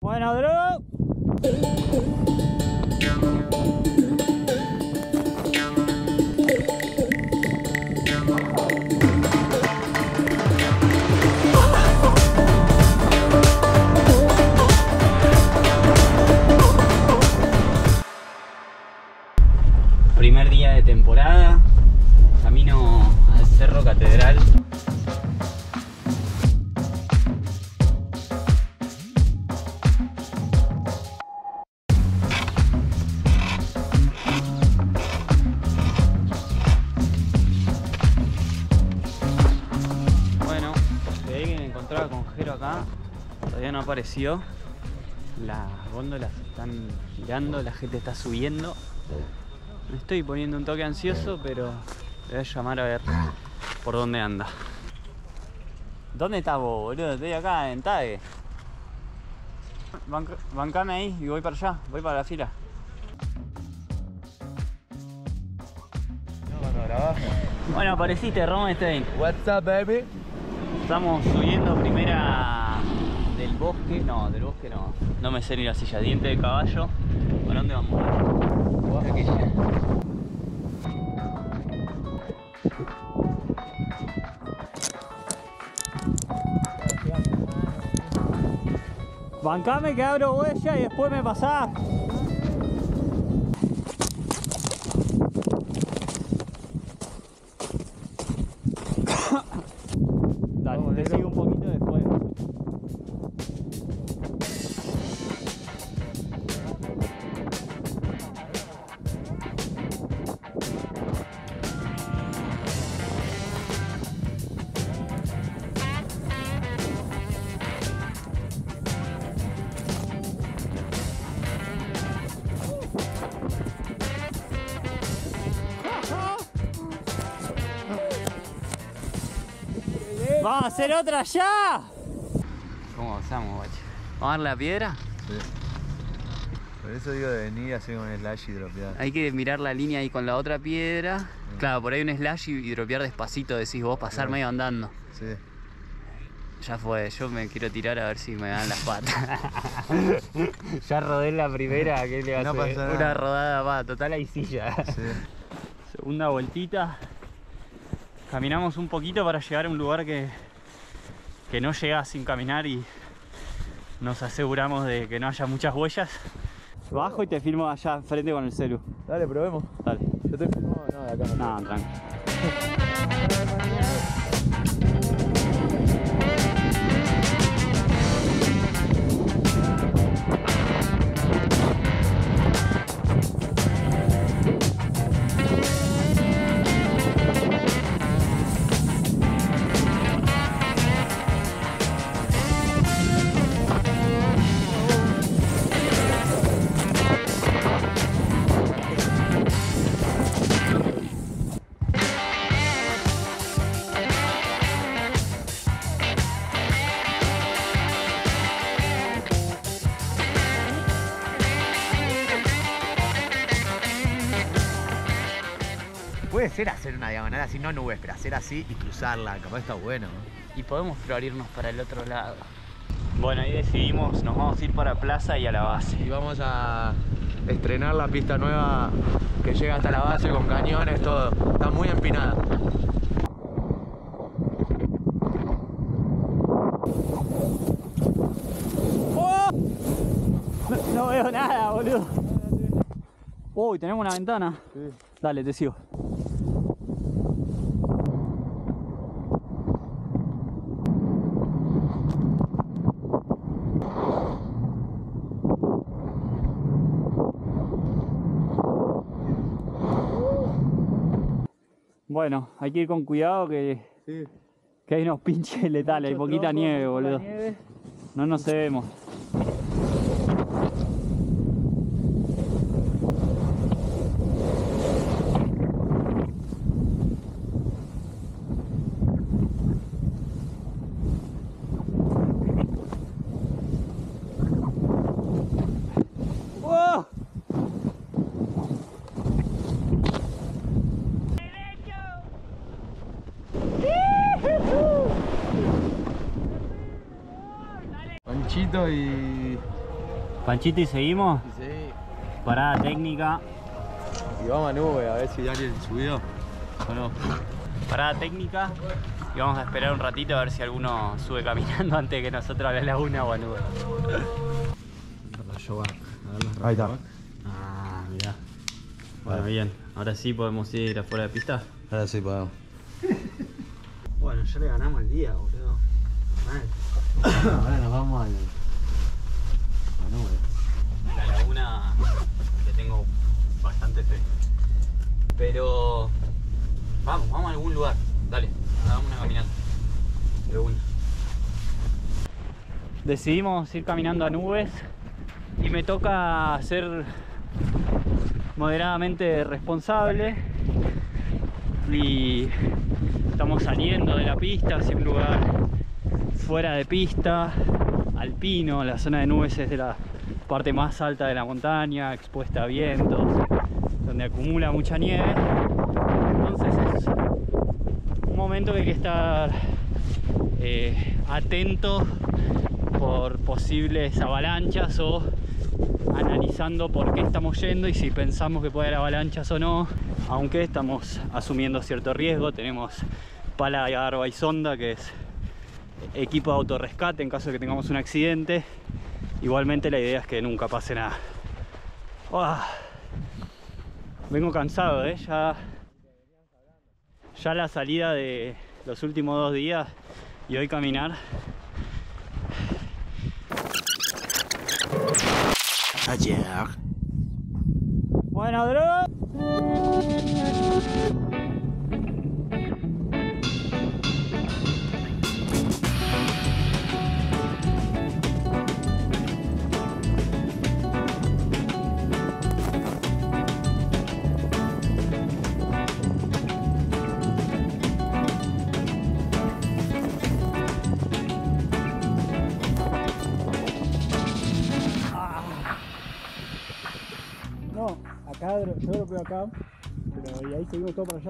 Bueno, Drew. Primer día de temporada, camino al Cerro Catedral. Bueno, creí que me encontraba con Jero acá, todavía no apareció. Las góndolas están girando, la gente está subiendo. Me estoy poniendo un toque ansioso, pero le voy a llamar a ver por dónde anda. ¿Dónde estás vos, boludo? Estoy acá en Tague. Bancame ahí y voy para allá, voy para la fila. Bueno, apareciste, Romenstein. What's up, baby? Estamos subiendo primera del bosque. No, no me sé ni la silla. Diente de caballo. ¿Para dónde vamos? Aquella. Bancame que abro huella y después me pasás. Dale, te sigo un poquito después. ¡Vamos a hacer otra ya! ¿Cómo avanzamos, guacho? ¿Vamos a darle la piedra? Sí. Por eso digo de venir así con el slash y dropear. Hay que mirar la línea ahí con la otra piedra. Sí. Claro, por ahí un slash y dropear despacito, decís vos, pasar medio andando. Sí. Ya fue, yo me quiero tirar a ver si me dan las patas. Ya rodé la primera, ¿qué le va a hacer? Una rodada va, total hay silla. Sí. Segunda vueltita. Caminamos un poquito para llegar a un lugar que no llegás sin caminar y nos aseguramos de que no haya muchas huellas. Bajo y te filmo allá enfrente con el celu. Dale, probemos. Dale. Yo te filmo, no, de acá no. No, tranqui. Puede ser hacer una diagonal así, no nubes, pero hacer así y cruzarla, capaz está bueno, ¿no? Y podemos florirnos para el otro lado. Bueno, ahí decidimos, nos vamos a ir para Plaza y a la base. Y vamos a estrenar la pista nueva que llega hasta la base con cañones, todo. Está muy empinada. ¡Oh! No veo nada, boludo. Uy, tenemos una ventana. Sí. Dale, te sigo. Bueno, hay que ir con cuidado que hay unos pinches letales, hay poquita nieve, boludo. No nos cebemos. Panchito y Panchito, ¿y seguimos? Sí, sí. Parada técnica. Y vamos a nube, a ver si alguien subió o no. Parada técnica. Y vamos a esperar un ratito a ver si alguno sube caminando antes que nosotros a la laguna o a nube. Ahí está. Ah, mirá. Bueno, bien. Ahora sí podemos ir afuera de pista. Ahora sí podemos. Bueno, ya le ganamos el día, boludo. Ahora nos vamos a nube. La laguna le tengo bastante fe. Pero vamos a algún lugar. Dale, hagamos una caminata. De una. Decidimos ir caminando a nubes y me toca ser moderadamente responsable. Y estamos saliendo de la pista hacia un lugar fuera de pista, alpino. La zona de nubes es de la parte más alta de la montaña, expuesta a vientos, donde acumula mucha nieve. Entonces es un momento que hay que estar atento por posibles avalanchas o analizando por qué estamos yendo y si pensamos que puede haber avalanchas o no, aunque estamos asumiendo cierto riesgo. Tenemos pala, garba y sonda, que es equipo de autorrescate en caso de que tengamos un accidente. Igualmente la idea es que nunca pase nada. Vengo cansado, ya la salida de los últimos 2 días y hoy caminar. Ayer. Bueno, bro. No, acá, yo lo veo acá, pero y ahí seguimos todo para allá.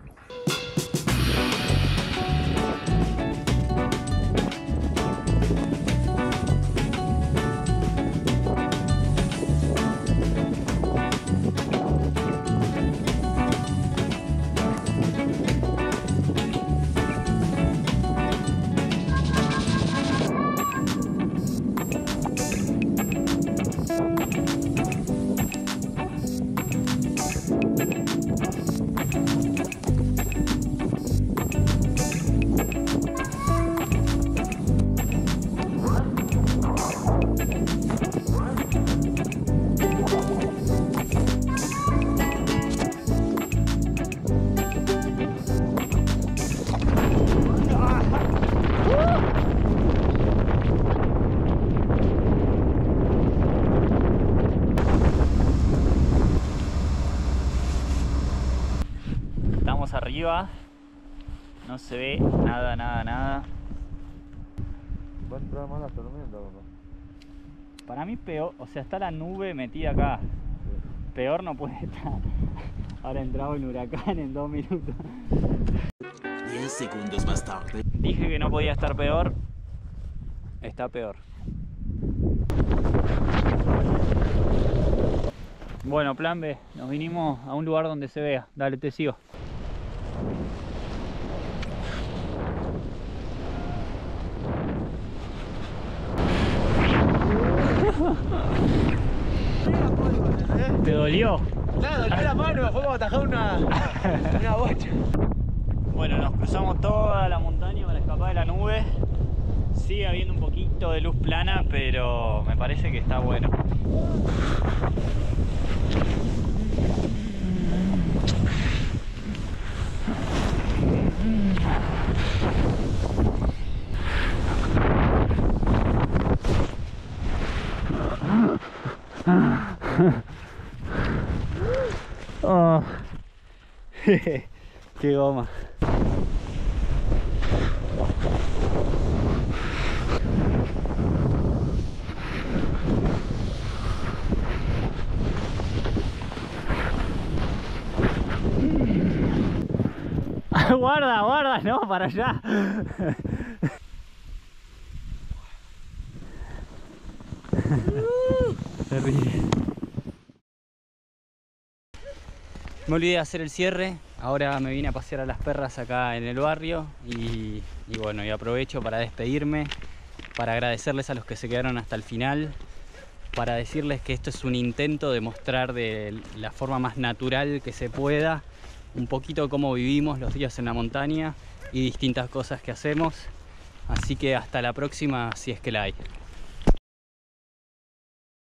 Estamos arriba, no se ve nada. Va a entrar más la tormenta, papá. Para mí peor, o sea, está la nube metida acá. Peor no puede estar. Ahora entraba un huracán en 2 minutos. 10 segundos más tarde. Dije que no podía estar peor. Está peor. Bueno, plan B. Nos vinimos a un lugar donde se vea. Dale, te sigo. ¿Te dolió? Nada, dolió la mano, fue como atajar una bocha. Bueno, nos cruzamos toda la montaña para escapar de la nube. Sigue habiendo un poquito de luz plana, pero me parece que está bueno. Oh. Qué goma. Guarda, guarda, no, para allá. Terrible. Me olvidé de hacer el cierre. Ahora me vine a pasear a las perras acá en el barrio y bueno, y aprovecho para despedirme, para agradecerles a los que se quedaron hasta el final, para decirles que esto es un intento de mostrar de la forma más natural que se pueda un poquito cómo vivimos los días en la montaña y distintas cosas que hacemos. Así que hasta la próxima, si es que la hay.